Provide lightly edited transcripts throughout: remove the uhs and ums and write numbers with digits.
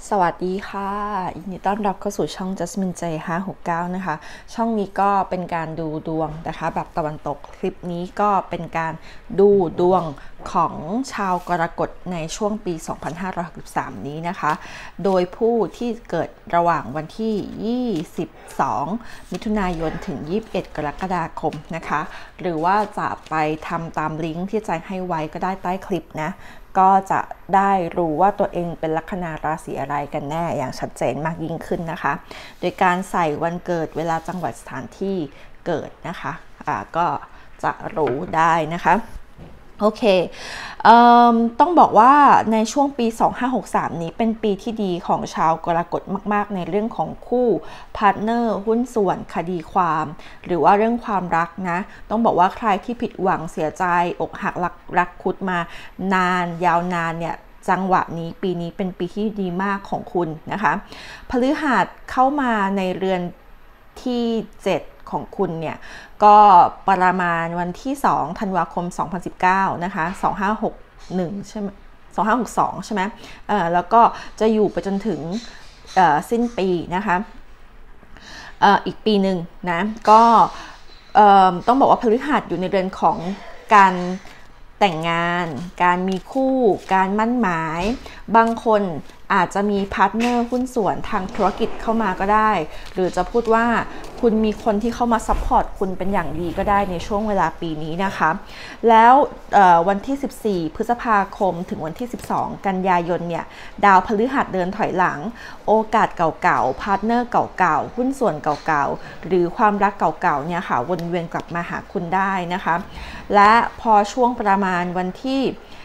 สวัสดีค่ะยินดีต้อนรับเข้าสู่ช่อง Jasmine J 569นะคะช่องนี้ก็เป็นการดูดวงนะคะแบบตะวันตกคลิปนี้ก็เป็นการดูดวงของชาวกรกฎในช่วงปี 2563 นี้นะคะโดยผู้ที่เกิดระหว่างวันที่ 22 มิถุนายนถึง 21 กรกฎาคมนะคะหรือว่าจะไปทำตามลิงก์ที่แจ้งให้ไว้ก็ได้ใต้คลิปนะก็จะได้รู้ว่าตัวเองเป็นลัคนาราศีอะไรกันแน่อย่างชัดเจนมากยิ่งขึ้นนะคะโดยการใส่วันเกิดเวลาจังหวัดสถานที่เกิดนะคะก็จะรู้ได้นะคะโอเคต้องบอกว่าในช่วงปี 2563 นี้เป็นปีที่ดีของชาวกรกฎมากๆในเรื่องของคู่พาร์ทเนอร์หุ้นส่วนคดีความหรือว่าเรื่องความรักนะต้องบอกว่าใครที่ผิดหวังเสียใจอกหักรักคุดมานานยาวนานเนี่ยจังหวะนี้ปีนี้เป็นปีที่ดีมากของคุณนะคะพฤหัสเข้ามาในเรือนที่7ของคุณเนี่ยก็ประมาณวันที่2ธันวาคม2019นะคะ2561ใช่ไหม2562ใช่ไหมแล้วก็จะอยู่ไปจนถึงสิ้นปีนะคะอีกปีหนึ่งนะก็ต้องบอกว่าพฤหัสอยู่ในเรือนของการแต่งงานการมีคู่การมั่นหมายบางคนอาจจะมีพาร์ทเนอร์หุ้นส่วนทางธุรกิจเข้ามาก็ได้หรือจะพูดว่าคุณมีคนที่เข้ามาซัพพอร์ตคุณเป็นอย่างดีก็ได้ในช่วงเวลาปีนี้นะคะแล้ววันที่ 14 พฤษภาคมถึงวันที่ 12 กันยายนเนี่ยดาวพฤหัสเดินถอยหลังโอกาสเก่าๆพาร์ทเนอร์เก่าๆหุ้นส่วนเก่าๆหรือความรักเก่าๆเนี่ยค่ะวนเวียนกลับมาหาคุณได้นะคะและพอช่วงประมาณวันที่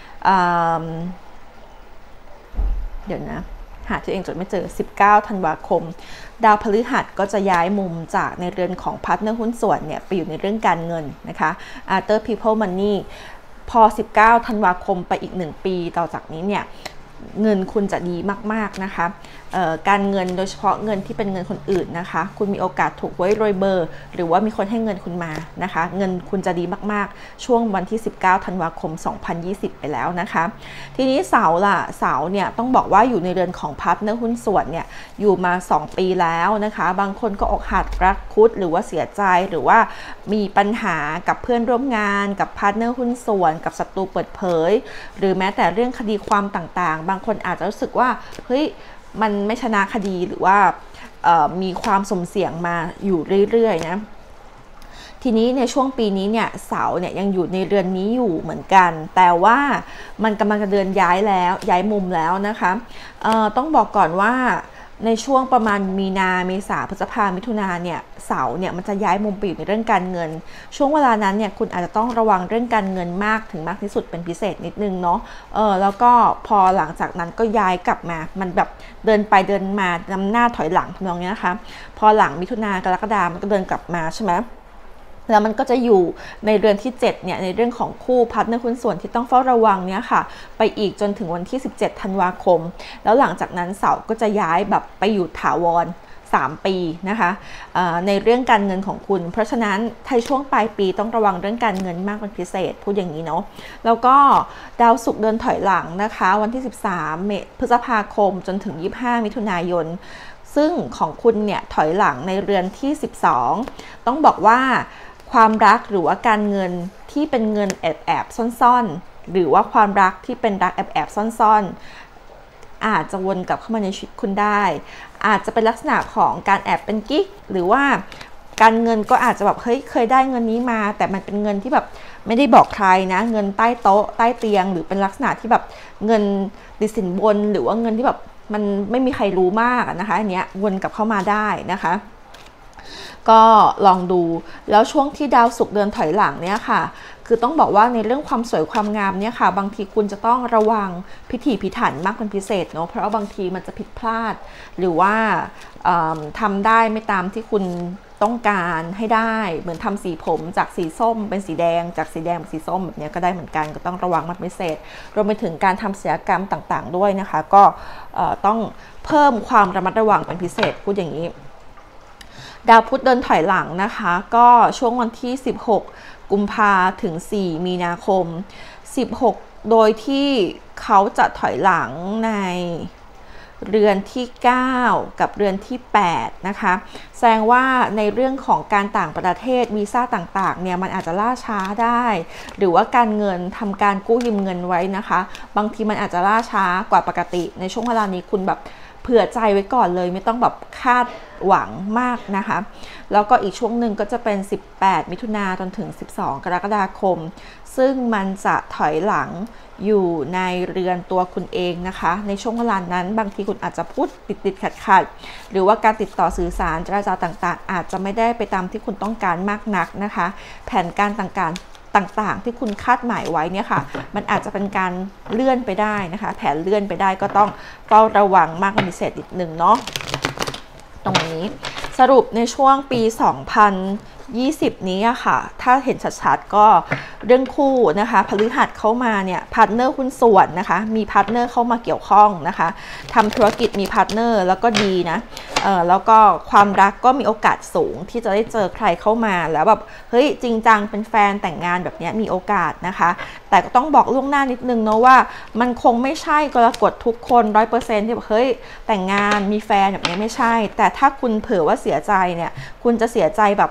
เดี๋ยวนะหาตัวเองจดไม่เจอ19ธันวาคมดาวพฤหัสก็จะย้ายมุมจากในเรือนของพาร์ทเนอร์หุ้นส่วนเนี่ยไปอยู่ในเรื่องการเงินนะคะ After People Money พอ19ธันวาคมไปอีก1ปีต่อจากนี้เนี่ยเงินคุณจะดีมากๆนะคะการเงินโดยเฉพาะเงินที่เป็นเงินคนอื่นนะคะคุณมีโอกาสถูกหวยรวยเบอร์หรือว่ามีคนให้เงินคุณมานะคะเงินคุณจะดีมากๆช่วงวันที่19ธันวาคม2020ไปแล้วนะคะทีนี้เสาล่ะเสาเนี่ยต้องบอกว่าอยู่ในเรือนของพาร์ทเนอร์หุ้นส่วนเนี่ยอยู่มา2ปีแล้วนะคะบางคนก็อกหักรักคุดหรือว่าเสียใจหรือว่ามีปัญหากับเพื่อนร่วมงานกับพาร์ทเนอร์หุ้นส่วนกับศัตรูเปิดเผยหรือแม้แต่เรื่องคดีความต่างๆบางคนอาจจะรู้สึกว่าเฮ้ยมันไม่ชนะคดีหรือว่ามีความสุ่มเสี่ยงมาอยู่เรื่อยๆนะทีนี้ในช่วงปีนี้เนี่ยเสาเนี่ยยังอยู่ในเรือนนี้อยู่เหมือนกันแต่ว่ามันกำลังจะเดินย้ายแล้วย้ายมุมแล้วนะคะต้องบอกก่อนว่าในช่วงประมาณมีนาเมษาพฤษภามิถุนาเนี่ยเสาเนี่ยมันจะย้ายมุมไปอยู่ในเรื่องการเงินช่วงเวลานั้นเนี่ยคุณอาจจะต้องระวังเรื่องการเงินมากถึงมากที่สุดเป็นพิเศษนิดนึงเนาะแล้วก็พอหลังจากนั้นก็ย้ายกลับมามันแบบเดินไปเดินมานำหน้าถอยหลังทำนองนี้นะคะพอหลังมิถุนากรกฎามันก็เดินกลับมาใช่ไหมแล้วมันก็จะอยู่ในเรือนที่7เนี่ยในเรื่องของคู่พาร์ทเนอร์หุ้นส่วนที่ต้องเฝ้าระวังเนี่ยค่ะไปอีกจนถึงวันที่17ธันวาคมแล้วหลังจากนั้นเสาร์ก็จะย้ายแบบไปอยู่ถาวร3ปีนะคะในเรื่องการเงินของคุณเพราะฉะนั้นในช่วงปลายปีต้องระวังเรื่องการเงินมากเป็นพิเศษพูดอย่างนี้เนาะแล้วก็ดาวศุกร์เดินถอยหลังนะคะวันที่13พฤษภาคมจนถึง25มิถุนายนซึ่งของคุณเนี่ยถอยหลังในเรือนที่12ต้องบอกว่าความรักหรือว่าการเงินที่เป็นเงินแอบซ่อนๆหรือว่าความรักที่เป็นรักแอบซ่อนๆอาจจะวนกลับเข้ามาในชีวิตคุณได้อาจจะเป็นลักษณะของการแอบเป็นกิ๊กหรือว่าการเงินก็อาจจะแบบเฮ้ยเคยได้เงินนี้มาแต่มันเป็นเงินที่แบบไม่ได้บอกใครนะเงินใต้โต๊ะใต้เตียงหรือเป็นลักษณะที่แบบเงินติดสินบนหรือว่าเงินที่แบบมันไม่มีใครรู้มากนะคะอันเนี้ยวนกลับเข้ามาได้นะคะก็ลองดูแล้วช่วงที่ดาวศุกร์เดินถอยหลังเนี่ยค่ะคือต้องบอกว่าในเรื่องความสวยความงามเนี่ยค่ะบางทีคุณจะต้องระวังพิถีพิถันมากเป็นพิเศษเนาะเพราะว่าบางทีมันจะผิดพลาดหรือว่าทำได้ไม่ตามที่คุณต้องการให้ได้เหมือนทำสีผมจากสีส้มเป็นสีแดงจากสีแดงเป็นสีส้มแบบนี้ก็ได้เหมือนกันก็ต้องระวังมากพิเศษรวมไปถึงการทำศัลยกรรมต่างๆด้วยนะคะก็ต้องเพิ่มความระมัดระวังเป็นพิเศษพูดอย่างนี้ดาวพุธเดินถอยหลังนะคะก็ช่วงวันที่16กุมภาถึง4มีนาคม16โดยที่เขาจะถอยหลังในเรือนที่9กับเรือนที่8นะคะแสดงว่าในเรื่องของการต่างประเทศวีซ่าต่างๆเนี่ยมันอาจจะล่าช้าได้หรือว่าการเงินทำการกู้ยืมเงินไว้นะคะบางทีมันอาจจะล่าช้ากว่าปกติในช่วงเวลานี้คุณแบบเผื่อใจไว้ก่อนเลยไม่ต้องแบบคาดหวังมากนะคะแล้วก็อีกช่วงหนึ่งก็จะเป็น18มิถุนายนจนถึง12กรกฎาคมซึ่งมันจะถอยหลังอยู่ในเรือนตัวคุณเองนะคะในช่วงเวลานั้นบางทีคุณอาจจะพูดติดขัดหรือว่าการติดต่อสื่อสารเจรจาต่างๆอาจจะไม่ได้ไปตามที่คุณต้องการมากนักนะคะแผนการต่างๆที่คุณคาดหมายไว้เนี่ยค่ะมันอาจจะเป็นการเลื่อนไปได้นะคะแผนเลื่อนไปได้ก็ต้องเฝ้าระวังมากเป็นพิเศษนิดนึงเนาะตรงนี้สรุปในช่วงปี 2020 นี้อะค่ะถ้าเห็นชัดๆก็เรื่องคู่นะคะพฤหัสเข้ามาเนี่ยพาร์ทเนอร์หุ้นส่วนนะคะมีพาร์ทเนอร์เข้ามาเกี่ยวข้องนะคะทำธุรกิจมีพาร์ทเนอร์แล้วก็ดีนะแล้วก็ความรักก็มีโอกาสสูงที่จะได้เจอใครเข้ามาแล้วแบบเฮ้ยจริงจังเป็นแฟนแต่งงานแบบนี้มีโอกาสนะคะแต่ก็ต้องบอกล่วงหน้านิดนึงเนาะว่ามันคงไม่ใช่กรกฎทุกคน 100% ที่แบบเฮ้ยแต่งงานมีแฟนแบบนี้ไม่ใช่แต่ถ้าคุณเผื่อว่าเสียใจเนี่ยคุณจะเสียใจแบบ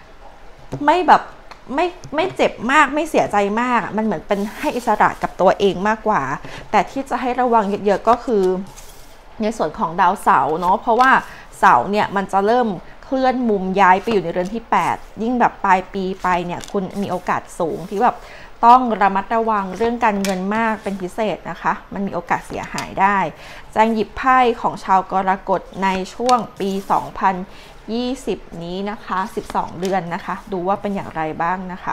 ไม่เจ็บมากไม่เสียใจมากมันเหมือนเป็นให้อิสระกับตัวเองมากกว่าแต่ที่จะให้ระวังเยอะๆก็คือในส่วนของดาวเสาร์เนาะเพราะว่าเสาร์เนี่ยมันจะเริ่มเคลื่อนมุมย้ายไปอยู่ในเรือนที่8ยิ่งแบบปลายปีไปเนี่ยคุณมีโอกาสสูงที่แบบต้องระมัดระวังเรื่องการเงินมากเป็นพิเศษนะคะมันมีโอกาสเสียหายได้แจงหยิบไพ่ของชาวกรกฎในช่วงปี2020 นี้นะคะ12 เดือนนะคะดูว่าเป็นอย่างไรบ้างนะคะ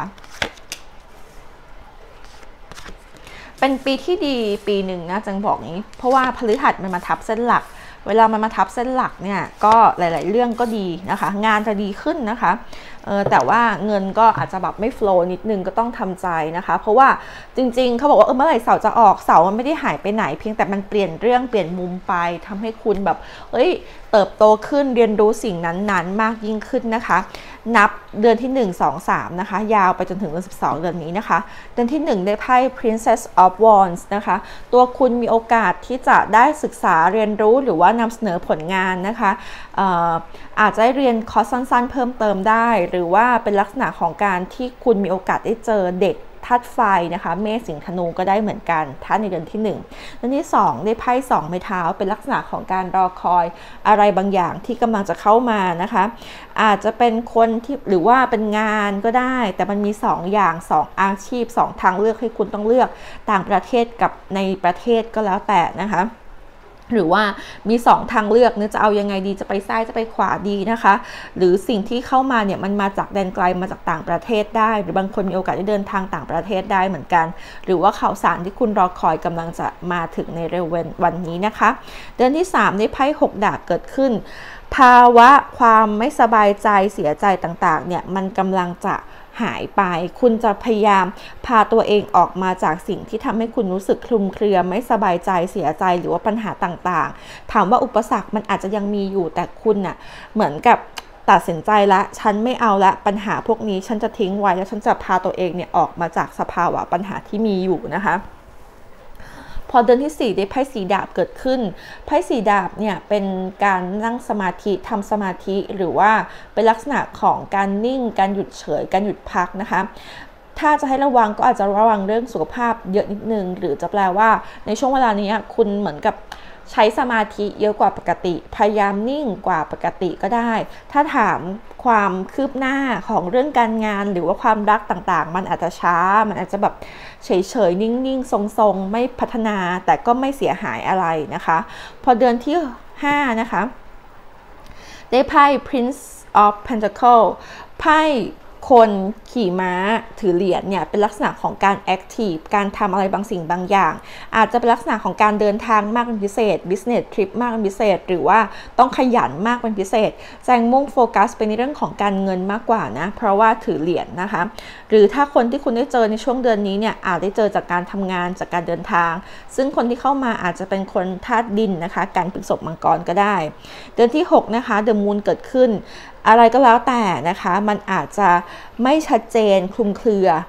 เป็นปีที่ดีปีหนึ่งนะจังบอกนี้เพราะว่าพฤหัสมันมาทับเส้นหลักเวลามันมาทับเส้นหลักเนี่ยก็หลายๆเรื่องก็ดีนะคะงานจะดีขึ้นนะคะแต่ว่าเงินก็อาจจะแบบไม่โฟลว์นิดนึงก็ต้องทำใจนะคะเพราะว่าจริงๆเขาบอกว่าเมื่อไหร่เสาจะออกเสามันไม่ได้หายไปไหนเพียงแต่มันเปลี่ยนเรื่องเปลี่ยนมุมไปทำให้คุณแบบเติบโตขึ้นเรียนรู้สิ่งนั้นๆมากยิ่งขึ้นนะคะนับเดือนที่1 2 3นะคะยาวไปจนถึงเดือน12เดือนนี้นะคะเดือนที่1ได้ไพ่ Princess of Wands นะคะตัวคุณมีโอกาสที่จะได้ศึกษาเรียนรู้หรือว่านำเสนอผลงานนะคะอาจจะได้เรียนคอร์สสั้นๆเพิ่มเติมได้หรือว่าเป็นลักษณะของการที่คุณมีโอกาสได้เจอเด็กธาตุไฟนะคะเมษสิงห์ธนูก็ได้เหมือนกันถ้าในเดือนที่1เดือนที่2ได้ไพ่2ไม้เท้าเป็นลักษณะของการรอคอยอะไรบางอย่างที่กำลังจะเข้ามานะคะอาจจะเป็นคนที่หรือว่าเป็นงานก็ได้แต่มันมี2อย่าง2อาชีพ2ทางเลือกให้คุณต้องเลือกต่างประเทศกับในประเทศก็แล้วแต่นะคะหรือว่ามี2ทางเลือกเนี่ยจะเอายังไงดีจะไปซ้ายจะไปขวาดีนะคะหรือสิ่งที่เข้ามาเนี่ยมันมาจากแดนไกลมาจากต่างประเทศได้หรือบางคนมีโอกาสได้เดินทางต่างประเทศได้เหมือนกันหรือว่าข่าวสารที่คุณรอคอยกำลังจะมาถึงในเร็ววันนี้นะคะเดือนที่3ได้ไพ่6ดาบเกิดขึ้นภาวะความไม่สบายใจเสียใจต่างๆเนี่ยมันกำลังจะหายไปคุณจะพยายามพาตัวเองออกมาจากสิ่งที่ทำให้คุณรู้สึกคลุมเครือไม่สบายใจเสียใจหรือว่าปัญหาต่างๆถามว่าอุปสรรคมันอาจจะยังมีอยู่แต่คุณน่ะเหมือนกับตัดสินใจละฉันไม่เอาละปัญหาพวกนี้ฉันจะทิ้งไว้แล้วฉันจะพาตัวเองเนี่ยออกมาจากสภาวะปัญหาที่มีอยู่นะคะพอเดือนที่4ได้ไพ่สีดาบเกิดขึ้นไพ่สีดาบเนี่ยเป็นการนั่งสมาธิทำสมาธิหรือว่าเป็นลักษณะของการนิ่งการหยุดเฉยการหยุดพักนะคะถ้าจะให้ระวังก็อาจจะระวังเรื่องสุขภาพเยอะนิดนึงหรือจะแปลว่าในช่วงเวลานี้คุณเหมือนกับใช้สมาธิเยอะกว่าปกติพยายามนิ่งกว่าปกติก็ได้ถ้าถามความคืบหน้าของเรื่องการงานหรือว่าความรักต่างๆมันอาจจะช้ามันอาจจะแบบเฉยๆนิ่งๆทรงๆไม่พัฒนาแต่ก็ไม่เสียหายอะไรนะคะพอเดือนที่5นะคะได้ไพ่ Prince of Pentacles ไพ่คนขี่ม้าถือเหรียญเนี่ยเป็นลักษณะของการแอคทีฟการทำอะไรบางสิ่งบางอย่างอาจจะเป็นลักษณะของการเดินทางมากเป็นพิเศษ business trip มากเป็นพิเศษหรือว่าต้องขยันมากเป็นพิเศษแจงมุ่งโฟกัสไปในเรื่องของการเงินมากกว่านะเพราะว่าถือเหรียญนะคะหรือถ้าคนที่คุณได้เจอในช่วงเดือนนี้เนี่ยอาจได้เจอจากการทำงานจากการเดินทางซึ่งคนที่เข้ามาอาจจะเป็นคนธาตุดินนะคะการพฤษภมังกรก็ได้เดือนที่6นะคะ The Moon เกิดขึ้นอะไรก็แล้วแต่นะคะมันอาจจะไม่ชัดเจนคลุมเครือ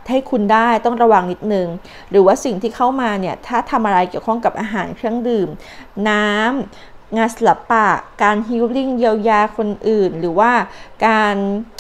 ให้คุณได้ต้องระวังนิดนึงหรือว่าสิ่งที่เข้ามาเนี่ยถ้าทำอะไรเกี่ยวข้องกับอาหารเครื่องดื่มน้ำงานศิลปะการฮีลลิ่งเยียวยาคนอื่นหรือว่าการ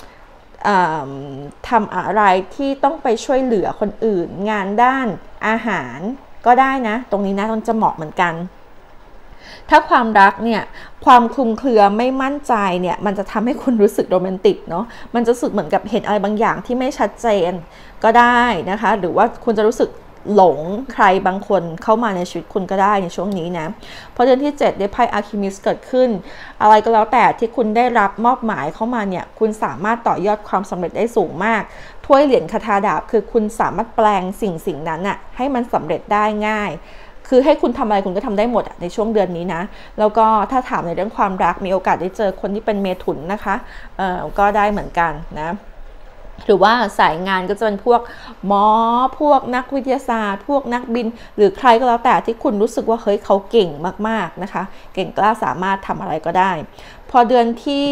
ทำอะไรที่ต้องไปช่วยเหลือคนอื่นงานด้านอาหารก็ได้นะตรงนี้นะต้องจะเหมาะเหมือนกันถ้าความรักเนี่ยความคลุมเครือไม่มั่นใจเนี่ยมันจะทำให้คุณรู้สึกโรแมนติกเนาะมันจะรู้สึกเหมือนกับเห็นอะไรบางอย่างที่ไม่ชัดเจนก็ได้นะคะหรือว่าคุณจะรู้สึกหลงใครบางคนเข้ามาในชีวิตคุณก็ได้ในช่วงนี้นะเพราะเดือนที่7ได้ไพ่อาร์คิมิสเกิดขึ้นอะไรก็แล้วแต่ที่คุณได้รับมอบหมายเข้ามาเนี่ยคุณสามารถต่อยอดความสำเร็จได้สูงมากถ้วยเหรียญคาถาดาบคือคุณสามารถแปลงสิ่งนั้นอะให้มันสำเร็จได้ง่ายคือให้คุณทำอะไรคุณก็ทำได้หมดในช่วงเดือนนี้นะแล้วก็ถ้าถามในเรื่องความรักมีโอกาสได้เจอคนที่เป็นเมถุนนะคะก็ได้เหมือนกันนะหรือว่าสายงานก็จะเป็นพวกหมอพวกนักวิทยาศาสตร์พวกนักบินหรือใครก็แล้วแต่ที่คุณรู้สึกว่าเฮ้ยเขาเก่งมากๆนะคะเก่งกล้าสามารถทำอะไรก็ได้พอเดือนที่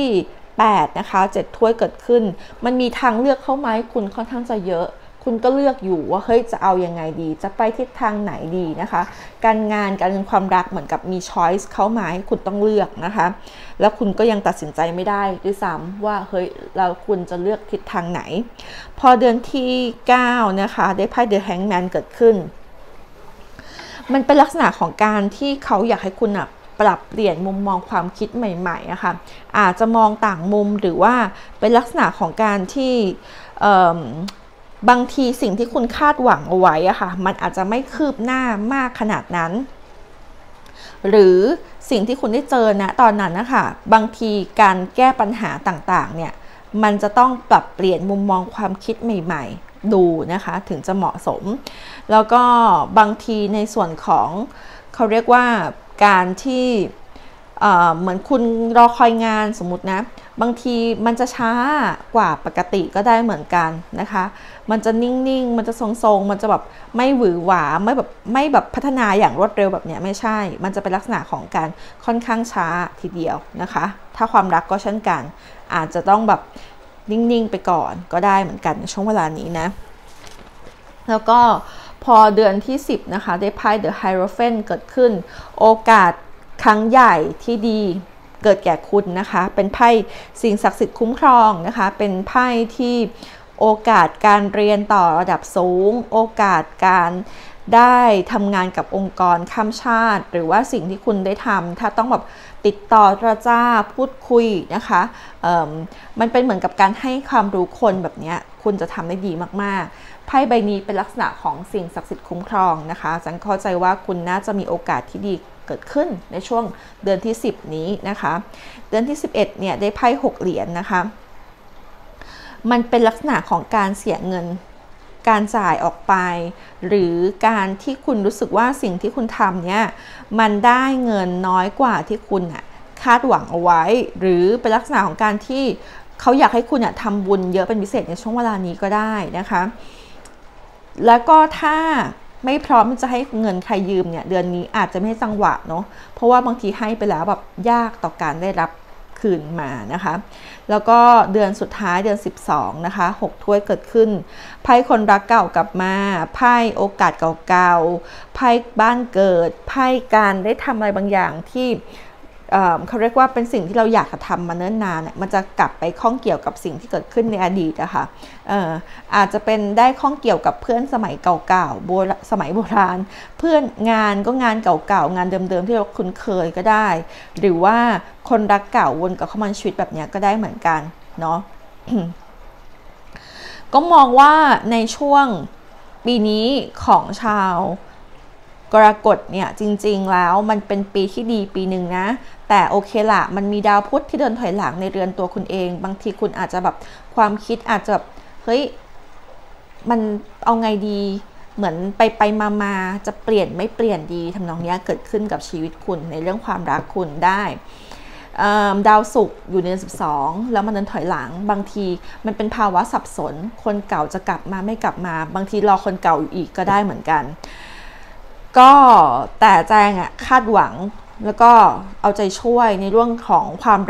8นะคะ7ถ้วยเกิดขึ้นมันมีทางเลือกเข้ามาให้คุณค่อนข้างจะเยอะคุณก็เลือกอยู่ว่าเฮ้ยจะเอายังไงดีจะไปทิศทางไหนดีนะคะการงานการเงินความรักเหมือนกับมีช้อยส์เข้ามาให้คุณต้องเลือกนะคะแล้วคุณก็ยังตัดสินใจไม่ได้ด้วยซ้ำว่าเฮ้ยเราคุณจะเลือกทิศทางไหนพอเดือนที่9นะคะได้ไพ่ The Hangman เกิดขึ้นมันเป็นลักษณะของการที่เขาอยากให้คุณปรับเปลี่ยนมุมมองความคิดใหม่ๆอะค่ะอาจจะมองต่างมุมหรือว่าเป็นลักษณะของการที่บางทีสิ่งที่คุณคาดหวังเอาไว้อะค่ะมันอาจจะไม่คืบหน้ามากขนาดนั้นหรือสิ่งที่คุณได้เจอนะตอนนั้นนะคะบางทีการแก้ปัญหาต่างๆเนี่ยมันจะต้องปรับเปลี่ยนมุมมองความคิดใหม่ๆดูนะคะถึงจะเหมาะสมแล้วก็บางทีในส่วนของเขาเรียกว่าการที่เหมือนคุณรอคอยงานสมมุตินะบางทีมันจะช้ากว่าปกติก็ได้เหมือนกันนะคะมันจะนิ่งๆมันจะทรงๆมันจะแบบไม่หวือหวาไม่แบบพัฒนาอย่างรวดเร็วแบบนี้ไม่ใช่มันจะเป็นลักษณะของการค่อนข้างช้าทีเดียวนะคะถ้าความรักก็เช่นกันอาจจะต้องแบบนิ่งๆไปก่อนก็ได้เหมือนกันในช่วงเวลานี้นะแล้วก็พอเดือนที่10นะคะได้ไพ่ The Hierophant เกิดขึ้นโอกาสครั้งใหญ่ที่ดีเกิดแก่คุณนะคะเป็นไพ่สิ่งศักดิ์สิทธิ์คุ้มครองนะคะเป็นไพ่ที่โอกาสการเรียนต่อระดับสูงโอกาสการได้ทำงานกับองค์กรข้ามชาติหรือว่าสิ่งที่คุณได้ทำถ้าต้องแบบติดต่อเจรจาพูดคุยนะคะมันเป็นเหมือนกับการให้ความรู้คนแบบนี้คุณจะทำได้ดีมากๆไพ่ใบนี้เป็นลักษณะของสิ่งศักดิ์สิทธิ์คุ้มครองนะคะฉันเข้าใจว่าคุณน่าจะมีโอกาสที่ดีเกิดขึ้นในช่วงเดือนที่10นี้นะคะเดือนที่11เนี่ยได้ไพ่6เหรียญนะคะมันเป็นลักษณะของการเสียเงินการจ่ายออกไปหรือการที่คุณรู้สึกว่าสิ่งที่คุณทำเนี่ยมันได้เงินน้อยกว่าที่คุณคาดหวังเอาไว้หรือเป็นลักษณะของการที่เขาอยากให้คุณทำบุญเยอะเป็นพิเศษในช่วงเวลานี้ก็ได้นะคะแล้วก็ถ้าไม่พร้อมจะให้เงินใครยืมเนี่ยเดือนนี้อาจจะไม่ให้จังหวะเนาะเพราะว่าบางทีให้ไปแล้วแบบยากต่อการได้รับคืนมานะคะแล้วก็เดือนสุดท้ายเดือน12นะคะ6ถ้วยเกิดขึ้นไพ่คนรักเก่ากลับมาไพ่โอกาสเก่าๆไพ่บ้านเกิดไพ่การได้ทำอะไรบางอย่างที่เขาเรียกว่าเป็นสิ่งที่เราอยากจะทำมาเนิ่นนานเนี่ยมันจะกลับไปข้องเกี่ยวกับสิ่งที่เกิดขึ้นในอดีตนะคะอาจจะเป็นได้ข้องเกี่ยวกับเพื่อนสมัยเก่าๆสมัยโบราณเพื่อนงานก็งานเก่าๆงานเดิมๆที่เราคุ้นเคยก็ได้หรือว่าคนรักเก่าวนกับเข้ามาในชีวิตแบบนี้ก็ได้เหมือนกันเนาะ ก็มองว่าในช่วงปีนี้ของชาวกรกฎเนี่ยจริงๆแล้วมันเป็นปีที่ดีปีหนึ่งนะแต่โอเคละมันมีดาวพุธที่เดินถอยหลังในเรือนตัวคุณเองบางทีคุณอาจจะแบบความคิดอาจจะแบบเฮ้ยมันเอาไงดีเหมือนไปมาจะเปลี่ยนไม่เปลี่ยนดีทำนองนี้เกิดขึ้นกับชีวิตคุณในเรื่องความรักคุณได้ดาวศุกร์อยู่ใน12แล้วมันเดินถอยหลังบางทีมันเป็นภาวะสับสนคนเก่าจะกลับมาไม่กลับมาบางทีรอคนเก่าอยู่อีกก็ได้เหมือนกันก็แต่แจงคาดหวังแล้วก็เอาใจช่วยในเรื่องของความรัก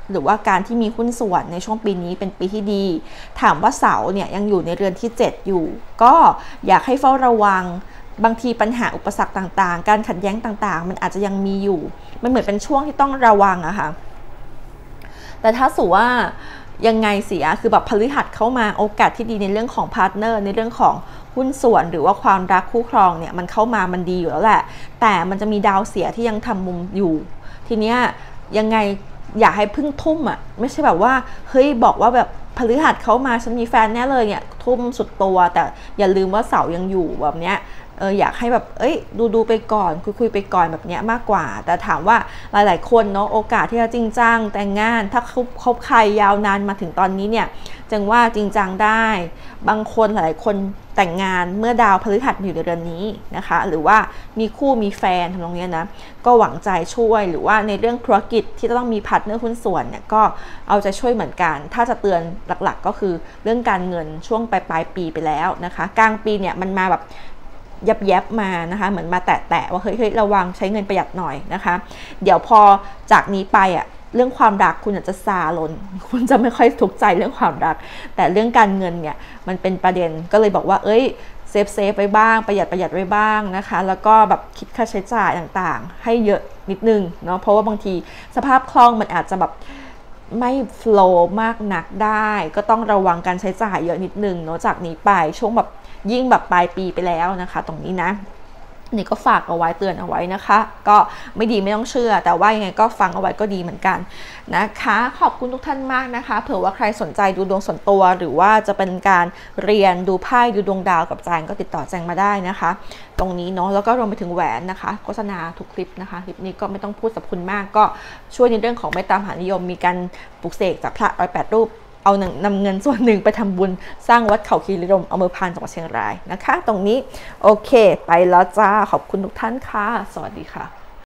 หรือว่าการที่มีหุ้นส่วนในช่วงปีนี้เป็นปีที่ดีถามว่าเสาเนี่ยยังอยู่ในเรือนที่7อยู่ก็อยากให้เฝ้าระวังบางทีปัญหาอุปสรรคต่างๆการขัดแย้งต่างๆมันอาจจะยังมีอยู่มันเหมือนเป็นช่วงที่ต้องระวังอะค่ะแต่ถ้าสูว่ายังไงเสียคือแบบพฤหัสเข้ามาโอกาสที่ดีในเรื่องของพาร์ทเนอร์ในเรื่องของหุ้นส่วนหรือว่าความรักคู่ครองเนี่ยมันเข้ามามันดีอยู่แล้วแหละแต่มันจะมีดาวเสียที่ยังทำมุมอยู่ทีเนี้ยยังไงอยากให้พึ่งทุ่มอ่ะไม่ใช่แบบว่าเฮ้ยบอกว่าแบบพฤหัสเข้ามาฉันมีแฟนแน่เลยเนี่ยทุ่มสุดตัวแต่อย่าลืมว่าเสายังอยู่แบบเนี้ยอยากให้แบบดูไปก่อนคุยไปก่อนแบบนี้มากกว่าแต่ถามว่าหลายๆคนเนาะโอกาสที่จะจริงจังแต่งงานถ้าคบใครยาวนานมาถึงตอนนี้เนี่ยจึงว่าจริงจังได้บางคนหลายคนแต่งงานเมื่อดาวพฤหัสอยู่ในเดือนนี้นะคะหรือว่ามีคู่มีแฟนทำตรงนี้นะก็หวังใจช่วยหรือว่าในเรื่องธุรกิจที่จะต้องมีพาร์ทเนอร์หุ้นส่วนเนี่ยก็เอาใจช่วยเหมือนกันถ้าจะเตือนหลักๆก็คือเรื่องการเงินช่วงปลายปีไปแล้วนะคะกลางปีเนี่ยมันมาแบบยับมานะคะเหมือนมาแตะว่าเฮ้ยระวังใช้เงินประหยัดหน่อยนะคะเดี๋ยวพอจากนี้ไปเรื่องความรักคุณอาจจะซาลนคุณจะไม่ค่อยทุกข์ใจเรื่องความรักแต่เรื่องการเงินเนี่ยมันเป็นประเด็นก็เลยบอกว่าเซฟไว้บ้างประหยัดไว้บ้างนะคะแล้วก็แบบคิดค่าใช้จ่ายต่างๆให้เยอะนิดนึงเนาะเพราะว่าบางทีสภาพคล่องมันอาจจะแบบไม่โฟลว์มากนักได้ก็ต้องระวังการใช้จ่ายเยอะนิดนึงเนาะจากนี้ไปช่วงแบบยิ่งแบบปลายปีไปแล้วนะคะตรงนี้นะนี่ก็ฝากเอาไว้เตือนเอาไว้นะคะก็ไม่ดีไม่ต้องเชื่อแต่ว่ายังไงก็ฟังเอาไว้ก็ดีเหมือนกันนะคะขอบคุณทุกท่านมากนะคะเผื่อว่าใครสนใจดูดวงส่วนตัวหรือว่าจะเป็นการเรียนดูไพ่ดูดวงดาวกับแจงก็ติดต่อแจงมาได้นะคะตรงนี้เนาะแล้วก็รวมไปถึงแหวนนะคะโฆษณาทุกคลิปนะคะคลิปนี้ก็ไม่ต้องพูดสรรพคุณมากก็ช่วยในเรื่องของเมตตามหานิยมมีการปลุกเสกจากพระ108 รูปเอานำเงินส่วนหนึ่งไปทำบุญสร้างวัดเขาคีรีรมอำเภอพานจังหวัดเชียงรายนะคะตรงนี้โอเคไปแล้วจ้าขอบคุณทุกท่านค่ะสวัสดีค่ะ